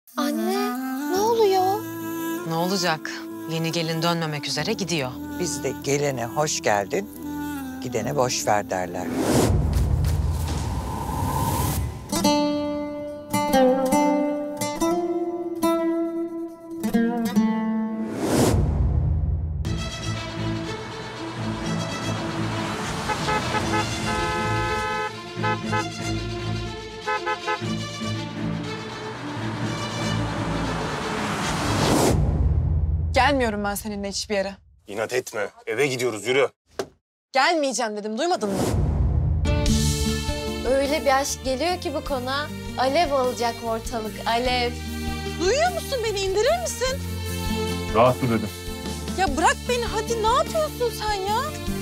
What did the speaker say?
Anne, ne oluyor? Ne olacak? Yeni gelin dönmemek üzere gidiyor. Biz de gelene hoş geldin, gidene boş ver derler. Gelmiyorum ben seninle hiçbir yere. İnat etme. Eve gidiyoruz, yürü. Gelmeyeceğim dedim, duymadın mı? Öyle bir aşk geliyor ki bu konağa. Alev alacak ortalık, alev. Duyuyor musun beni? İndirir misin? Rahat dur dedim. Ya bırak beni, hadi ne yapıyorsun sen ya?